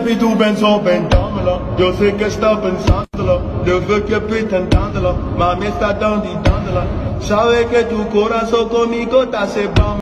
y tú ven dámelo. Yo sé que estás pensándolo, yo sé que pretendándolo. Mami está dándolo. Sabe que tu corazón conmigo te hace